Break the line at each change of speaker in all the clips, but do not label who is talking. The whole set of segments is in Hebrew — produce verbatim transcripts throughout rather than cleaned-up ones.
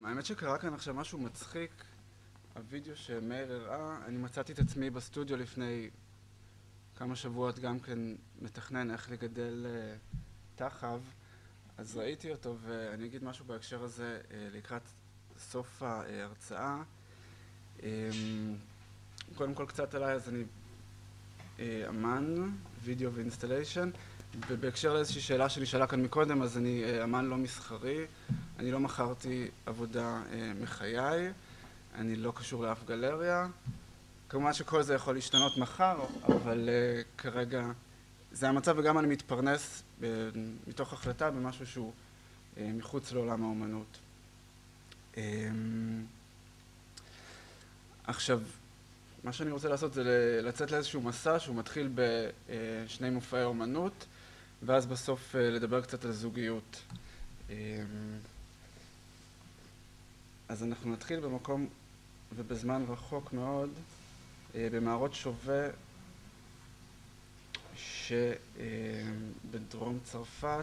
האמת שקרה כאן עכשיו משהו מצחיק, הווידאו שמאיר הראה, אני מצאתי את עצמי בסטודיו לפני כמה שבועות גם כן מתכנן איך לגדל תחב, אז ראיתי אותו ואני אגיד משהו בהקשר הזה לקראת סוף ההרצאה. קודם כל קצת עליי, אז אני אמן, וידאו ואינסטליישן, ובהקשר לאיזושהי שאלה שנשאלה כאן מקודם, אז אני אמן לא מסחרי, אני לא מכרתי עבודה מחיי, אני לא קשור לאף גלריה. כמובן שכל זה יכול להשתנות מחר, אבל כרגע זה המצב, וגם אני מתפרנס מתוך החלטה במשהו שהוא מחוץ לעולם האומנות. עכשיו, מה שאני רוצה לעשות זה לצאת לאיזשהו מסע שהוא מתחיל בשני מופעי אומנות, ואז בסוף לדבר קצת על זוגיות. אז אנחנו נתחיל במקום ובזמן רחוק מאוד, במערות שווה שבדרום צרפת.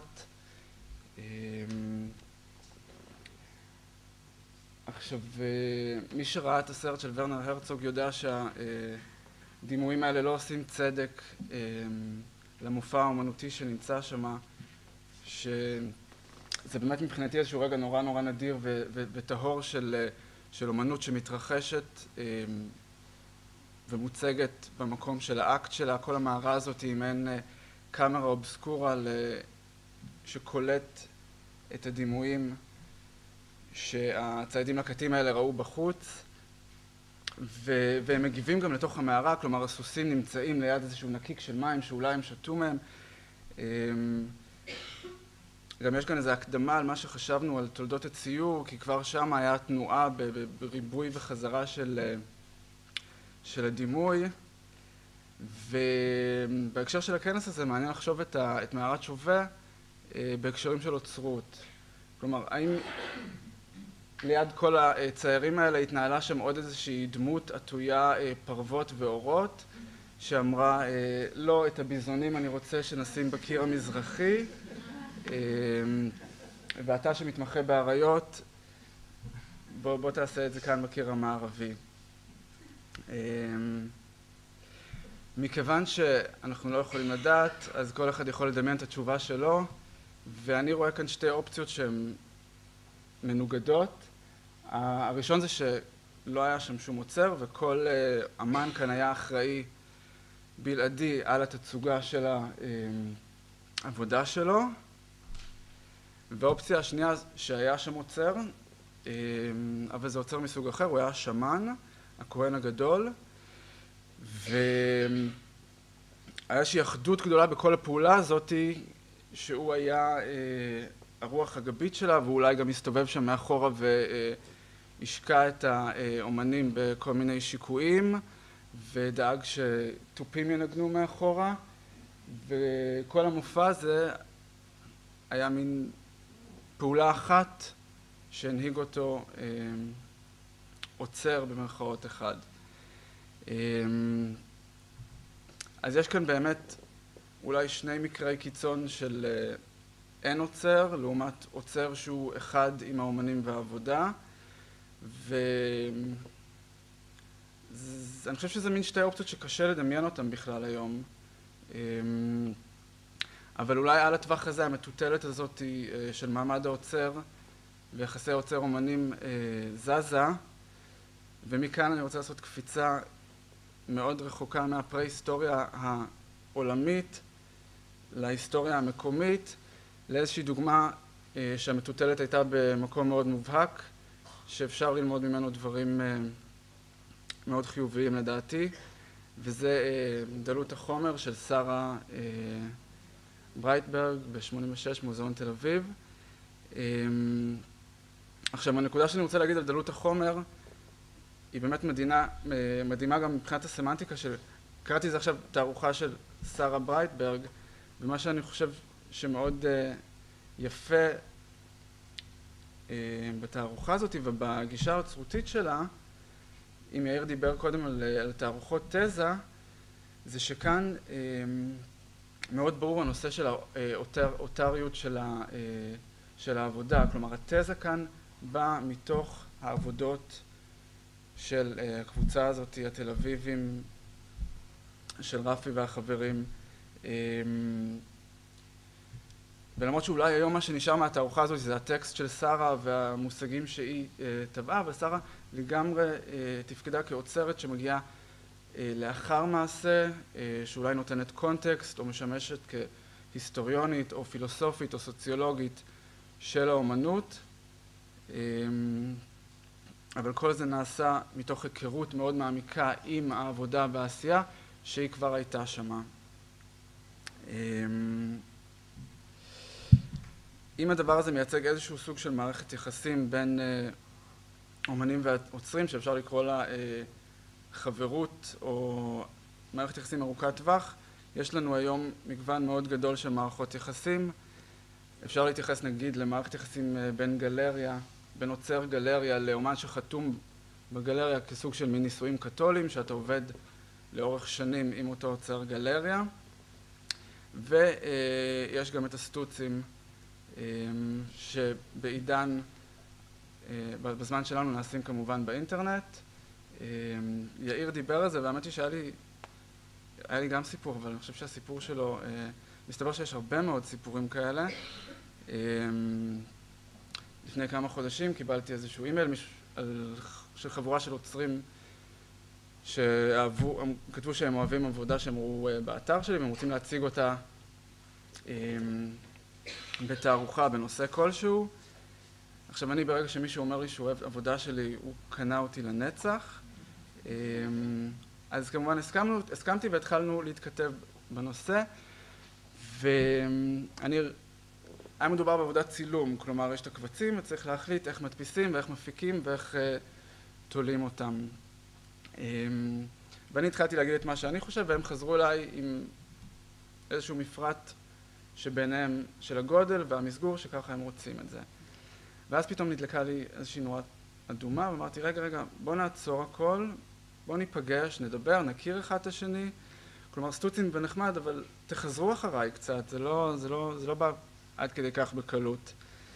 עכשיו, מי שראה את הסרט של ורנר הרצוג יודע שהדימויים האלה לא עושים צדק למופע האומנותי שנמצא שם, שזה באמת מבחינתי איזשהו רגע נורא נורא נדיר וטהור של, של אומנות שמתרחשת ומוצגת במקום של האקט שלה. כל המערה הזאת היא מעין קאמרה אובסקורה שקולט את הדימויים שהציידים לקטים האלה ראו בחוץ, ו- והם מגיבים גם לתוך המערה, כלומר הסוסים נמצאים ליד איזשהו נקיק של מים שאולי הם שתו מהם. גם יש כאן איזו הקדמה על מה שחשבנו על תולדות הציור, כי כבר שם היה תנועה בריבוי וחזרה של, של הדימוי, ובהקשר של הכנס הזה מעניין לחשוב את, ה- את מערת שווה בהקשרים של אוצרות. כלומר, האם ליד כל הציירים האלה התנהלה שם עוד איזושהי דמות עטויה פרוות ואורות, שאמרה, לא, את הביזונים אני רוצה שנשים בקיר המזרחי, ואתה שמתמחה באריות, בוא, בוא תעשה את זה כאן בקיר המערבי. מכיוון שאנחנו לא יכולים לדעת, אז כל אחד יכול לדמיין את התשובה שלו, ואני רואה כאן שתי אופציות שהן מנוגדות. הראשון זה שלא היה שם שום עוצר, וכל אמן כאן היה אחראי בלעדי על התצוגה של העבודה שלו. והאופציה השנייה שהיה שם עוצר, אבל זה עוצר מסוג אחר, הוא היה שמן, הכהן הגדול, והיה איזושהי אחדות גדולה בכל הפעולה הזאת, שהוא היה הרוח הגבית שלה, ואולי גם הסתובב שם מאחורה והשקע את האומנים בכל מיני שיקויים, ודאג שטופים ינגנו מאחורה, וכל המופע הזה היה מין פעולה אחת שהנהיג אותו עוצר במרכאות אחד. אז יש כאן באמת אולי שני מקרי קיצון של אין עוצר, לעומת עוצר שהוא אחד עם האומנים והעבודה, ואני חושב שזה מין שתי אופציות שקשה לדמיין אותם בכלל היום. אבל אולי על הטווח הזה המטוטלת הזאת של מעמד העוצר ויחסי עוצר אומנים זזה, ומכאן אני רוצה לעשות קפיצה מאוד רחוקה מהפרה-היסטוריה העולמית להיסטוריה המקומית, לאיזושהי דוגמה שהמטוטלת הייתה במקום מאוד מובהק, שאפשר ללמוד ממנו דברים מאוד חיוביים לדעתי, וזה דלות החומר של שרה ברייטברג ב-שמונים ושש, מוזיאון תל אביב. עכשיו, הנקודה שאני רוצה להגיד על דלות החומר, היא באמת מדינה, מדהימה גם מבחינת הסמנטיקה של, קראתי זה עכשיו תערוכה של שרה ברייטברג, ומה שאני חושב שמאוד יפה בתערוכה הזאת ובגישה האוצרותית שלה, אם יאיר דיבר קודם על, על תערוכות תזה, זה שכאן מאוד ברור הנושא של האותריות של, ה, של העבודה. כלומר, התזה כאן בא מתוך העבודות של הקבוצה הזאת, התל אביבים, של רפי והחברים. ולמרות שאולי היום מה שנשאר מהתערוכה הזאת זה הטקסט של שרה והמושגים שהיא טבעה, אבל שרה לגמרי תפקדה כאוצרת שמגיעה לאחר מעשה, שאולי נותנת קונטקסט או משמשת כהיסטוריונית או פילוסופית או סוציולוגית של האומנות. אבל כל זה נעשה מתוך היכרות מאוד מעמיקה עם העבודה והעשייה שהיא כבר הייתה שמה. אם הדבר הזה מייצג איזשהו סוג של מערכת יחסים בין אומנים ועוצרים, שאפשר לקרוא לה חברות או מערכת יחסים ארוכת טווח, יש לנו היום מגוון מאוד גדול של מערכות יחסים. אפשר להתייחס נגיד למערכת יחסים בין גלריה, בין עוצר גלריה לאומן שחתום בגלריה כסוג של מין נישואים קתולים, שאתה עובד לאורך שנים עם אותו עוצר גלריה. ויש גם את הסטוצים שבעידן, בזמן שלנו נעשים כמובן באינטרנט. יאיר דיבר על זה, והאמת היא שהיה לי, היה לי גם סיפור, אבל אני חושב שהסיפור שלו, מסתבר שיש הרבה מאוד סיפורים כאלה. לפני כמה חודשים קיבלתי איזשהו אימייל של חבורה של עוצרים שכתבו שהם אוהבים עבודה שהם ראו באתר שלי והם רוצים להציג אותה בתערוכה בנושא כלשהו. עכשיו אני ברגע שמישהו אומר לי שהוא אוהב עבודה שלי, הוא קנה אותי לנצח. אז כמובן הסכמנו, הסכמתי והתחלנו להתכתב בנושא. ואני, היה מדובר בעבודת צילום, כלומר יש את הקבצים וצריך להחליט איך מדפיסים ואיך מפיקים ואיך תולים אותם. ואני התחלתי להגיד את מה שאני חושב והם חזרו אליי עם איזשהו מפרט שביניהם של הגודל והמסגור שככה הם רוצים את זה. ואז פתאום נדלקה לי איזושהי נורה אדומה ואמרתי רגע רגע בוא נעצור הכל, בוא ניפגש, נדבר, נכיר אחד את השני. כלומר סטוצים ונחמד אבל תחזרו אחריי קצת, זה לא, זה לא, זה לא בא עד כדי כך בקלות.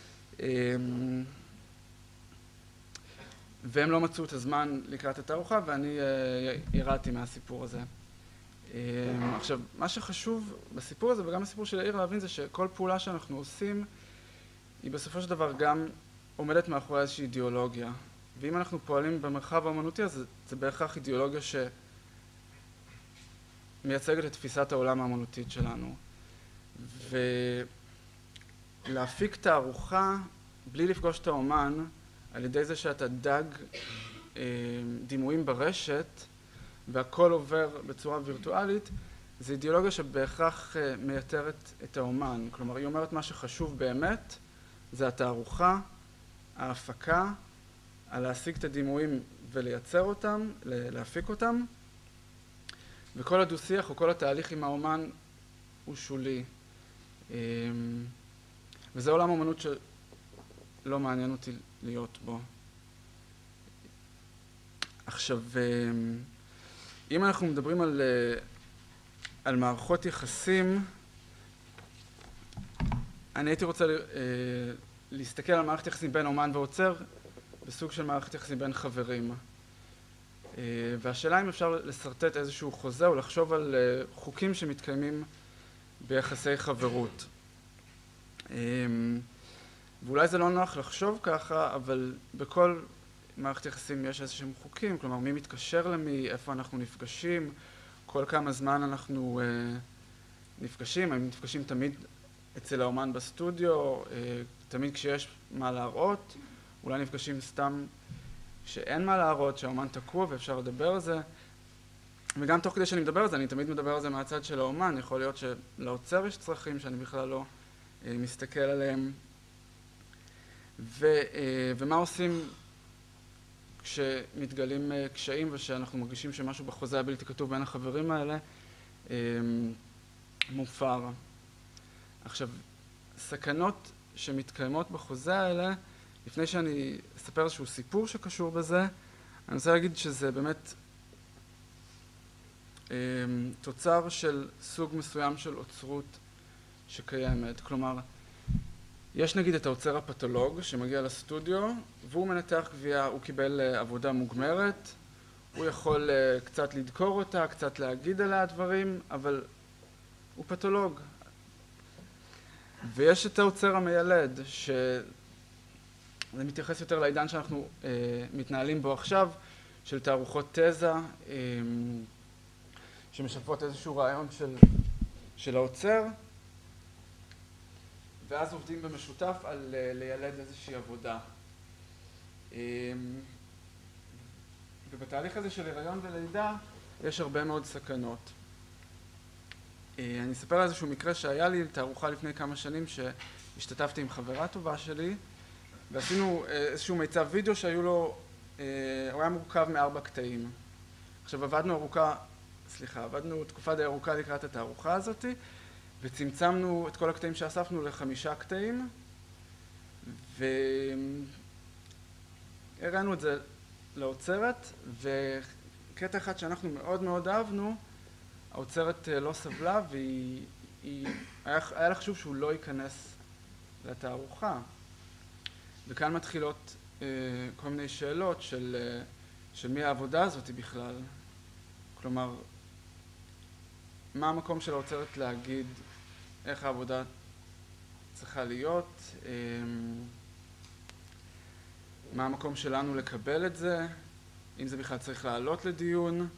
והם לא מצאו את הזמן לקראת התערוכה ואני ירדתי מהסיפור הזה. עכשיו, מה שחשוב בסיפור הזה וגם בסיפור של יאיר להבין זה שכל פעולה שאנחנו עושים היא בסופו של דבר גם עומדת מאחורי איזושהי אידיאולוגיה. ואם אנחנו פועלים במרחב האמנותי אז זה בהכרח אידיאולוגיה שמייצגת את תפיסת העולם האמנותית שלנו. ולהפיק תערוכה בלי לפגוש את האומן על ידי זה שאתה דג דימויים ברשת והכל עובר בצורה וירטואלית, זה אידיאולוגיה שבהכרח מייתרת את האומן. כלומר, היא אומרת מה שחשוב באמת, זה התערוכה, ההפקה, על להשיג את הדימויים ולייצר אותם, להפיק אותם, וכל הדו-שיח או כל התהליך עם האומן הוא שולי. וזה עולם האמנות שלא מעניין אותי להיות בו. עכשיו, אם אנחנו מדברים על, על מערכות יחסים, אני הייתי רוצה להסתכל על מערכת יחסים בין אומן ועוצר בסוג של מערכת יחסים בין חברים. והשאלה אם אפשר לסרטט איזשהו חוזה או לחשוב על חוקים שמתקיימים ביחסי חברות. ואולי זה לא נוח לחשוב ככה, אבל בכל מערכת יחסים יש איזשהם חוקים, כלומר מי מתקשר למי, איפה אנחנו נפגשים, כל כמה זמן אנחנו נפגשים, הם נפגשים תמיד אצל האומן בסטודיו, תמיד כשיש מה להראות, אולי נפגשים סתם שאין מה להראות, שהאומן תקוע ואפשר לדבר על זה. וגם תוך כדי שאני מדבר על זה, אני תמיד מדבר על זה מהצד של האומן, יכול להיות שלאוצר יש צרכים שאני בכלל לא מסתכל עליהם. ו, ומה עושים כשמתגלים קשיים ושאנחנו מרגישים שמשהו בחוזה הבלתי כתוב בין החברים האלה מופר. עכשיו, סכנות שמתקיימות בחוזה האלה, לפני שאני אספר איזשהו סיפור שקשור בזה, אני רוצה להגיד שזה באמת תוצר של סוג מסוים של אוצרות שקיימת. כלומר, יש נגיד את האוצר הפתולוג שמגיע לסטודיו, והוא מנתח גבייה, הוא קיבל עבודה מוגמרת, הוא יכול קצת לדקור אותה, קצת להגיד עליה דברים, אבל הוא פתולוג. ויש את האוצר המיילד, שזה מתייחס יותר לעידן שאנחנו אה, מתנהלים בו עכשיו, של תערוכות תזה, אה, שמשקפות איזשהו רעיון של, של האוצר, ואז עובדים במשותף על אה, לילד איזושהי עבודה. אה, ובתהליך הזה של הריון ולידה יש הרבה מאוד סכנות. אני אספר על איזשהו מקרה שהיה לי תערוכה לפני כמה שנים שהשתתפתי עם חברה טובה שלי ועשינו איזשהו מיצב וידאו שהיו לו, הוא היה מורכב מארבע קטעים. עכשיו עבדנו ארוכה, סליחה, עבדנו תקופה די ארוכה לקראת התערוכה הזאת וצמצמנו את כל הקטעים שאספנו לחמישה קטעים והראינו את זה לאוצרת, וקטע אחד שאנחנו מאוד מאוד אהבנו, האוצרת לא סבלה והיא, היא, היה, היה לה חשוב שהוא לא ייכנס לתערוכה. וכאן מתחילות אה, כל מיני שאלות של, אה, של מי העבודה הזאת בכלל. כלומר, מה המקום של האוצרת להגיד איך העבודה צריכה להיות, אה, מה המקום שלנו לקבל את זה, אם זה בכלל צריך לעלות לדיון.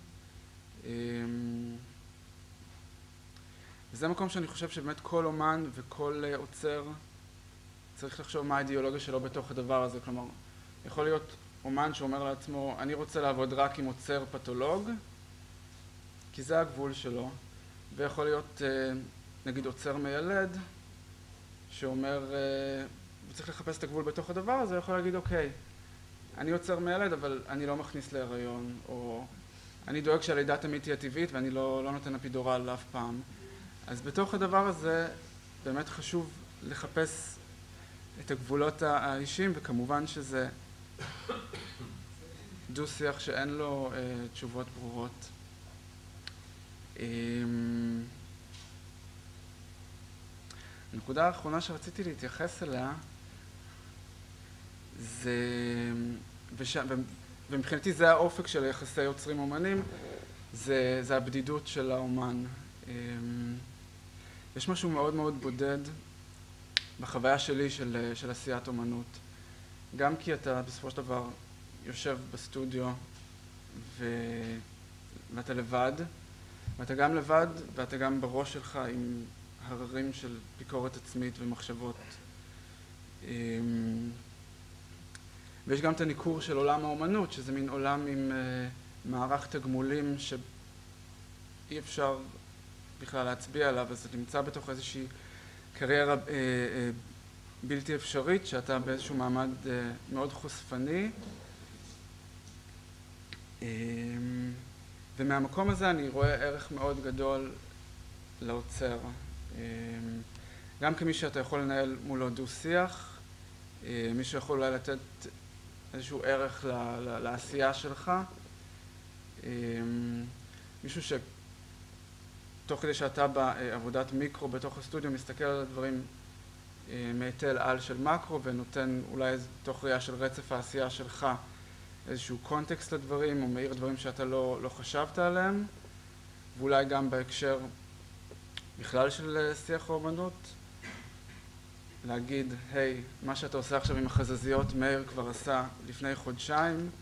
וזה מקום שאני חושב שבאמת כל אומן וכל עוצר צריך לחשוב מה האידיאולוגיה שלו בתוך הדבר הזה. כלומר, יכול להיות אומן שאומר לעצמו, אני רוצה לעבוד רק עם עוצר פתולוג, כי זה הגבול שלו. ויכול להיות, נגיד, עוצר מיילד, שאומר, הוא צריך לחפש את הגבול בתוך הדבר הזה, יכול להגיד, אוקיי, אני עוצר מיילד, אבל אני לא מכניס להיריון, או אני דואג שהלידה תמיד תהיה טבעית, ואני לא, לא נותן אפידורל אף פעם. אז בתוך הדבר הזה, באמת חשוב לחפש את הגבולות האישיים, וכמובן שזה דו-שיח שאין לו אה, תשובות ברורות. אה, הנקודה האחרונה שרציתי להתייחס אליה, זה, וש, ומבחינתי זה האופק של יחסי יוצרים אומנים, זה, זה הבדידות של האומן. יש משהו מאוד מאוד בודד בחוויה שלי של, של עשיית אומנות. גם כי אתה בסופו של דבר יושב בסטודיו ו, ואתה לבד, ואתה גם לבד ואתה גם בראש שלך עם הררים של ביקורת עצמית ומחשבות. ויש גם את הניכור של עולם האומנות, שזה מין עולם עם uh, מערך תגמולים שאי אפשר בכלל להצביע עליו, אז זה נמצא בתוך איזושהי קריירה uh, uh, בלתי אפשרית, שאתה באיזשהו מעמד uh, מאוד חושפני. Um, ומהמקום הזה אני רואה ערך מאוד גדול לאוצר. Um, גם כמי שאתה יכול לנהל מולו דו-שיח, uh, מי שיכול אולי לתת איזשהו ערך ל, ל, לעשייה שלך. מישהו שתוך כדי שאתה בעבודת מיקרו בתוך הסטודיו מסתכל על הדברים מהיטל על של מקרו ונותן אולי תוך ראייה של רצף העשייה שלך איזשהו קונטקסט לדברים או מאיר דברים שאתה לא, לא חשבת עליהם, ואולי גם בהקשר בכלל של שיח האומנות להגיד, היי, מה שאתה עושה עכשיו עם החזזיות, מאיר כבר עשה לפני חודשיים.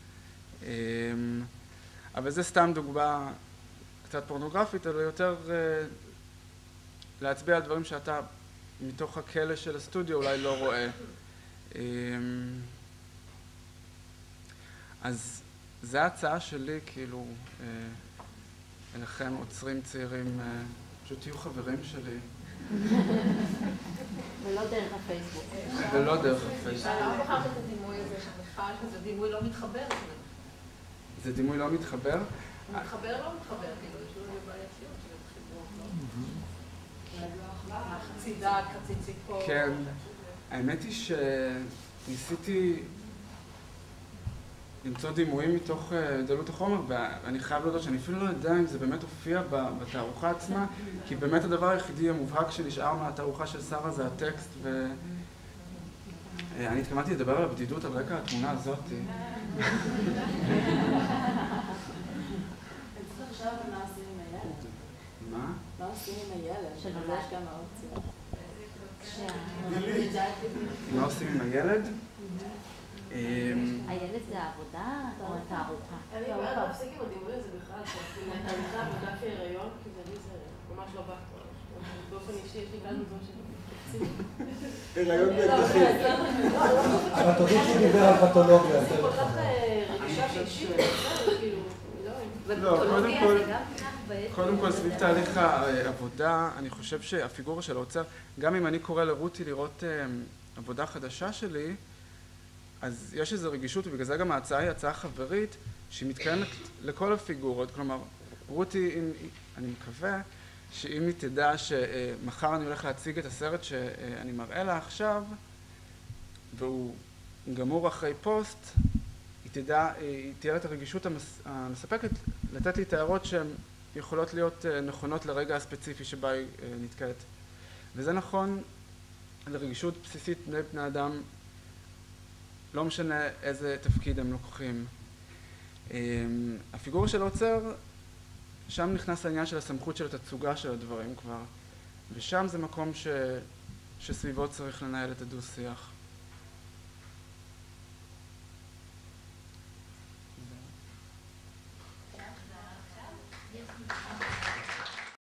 אבל זה סתם דוגמה קצת פורנוגרפית, אבל יותר להצביע על דברים שאתה מתוך הכלא של הסטודיו אולי לא רואה. אז זו ההצעה שלי, כאילו, אליכם עוצרים צעירים, פשוט תהיו חברים שלי.
ולא דרך הפייסבוק.
ולא דרך הפייסבוק.
למה בחרת את הדימוי הזה של מיכל, שזה דימוי לא מתחבר?
זה דימוי לא מתחבר?
הוא מתחבר לא מתחבר, כאילו, יש לו בעייתיות של חיבור, לא? חצי דק, חצי ציפור.
כן. האמת היא שניסיתי למצוא דימויים מתוך דלות החומר, ואני חייב להודות שאני אפילו לא יודע אם זה באמת הופיע בתערוכה עצמה, כי באמת הדבר היחידי המובהק שנשאר מהתערוכה של שרה זה הטקסט אני התכוונתי לדבר על הבדידות על רקע התמונה הזאת.
אני צריך עכשיו מה עושים עם הילד.
מה?
מה עושים עם הילד?
שנולד.
יש כמה אופציות.
מה עושים עם הילד?
הילד זה העבודה או התערוכה?
אני בעד להפסיק עם הדימוי הזה בכלל, כאילו, תהליכי עבודה כהיריון, כי זה לי זה ממש לא בא כבר. באופן אישי, יש לי כאן מזון של תקציב.
הריון באקדחים. אבל תודי שהוא דיבר על פתולוגיה.
זה כל כך רגישה שאישית, כאילו,
לא, קודם כל, קודם כל סביב תהליך העבודה, אני חושב שהפיגורה של האוצר, גם אם אני קורא לרותי לראות עבודה חדשה שלי, אז יש איזו רגישות, ובגלל זה גם ההצעה היא הצעה חברית, שהיא מתקיימת לכל הפיגורות. כלומר, רותי, אם, אני מקווה, שאם היא תדע שמחר אני הולך להציג את הסרט שאני מראה לה עכשיו, והוא גמור אחרי פוסט, היא תדע, היא תהיה לה את הרגישות המספקת לתת לי את הערות שהן יכולות להיות נכונות לרגע הספציפי שבה היא נתקעת. וזה נכון לרגישות בסיסית בני בני אדם, לא משנה איזה תפקיד הם לוקחים. הפיגורה של האוצר, שם נכנס העניין של הסמכות של התצוגה של הדברים כבר, ושם זה מקום ש... שסביבו צריך לנהל את הדו-שיח.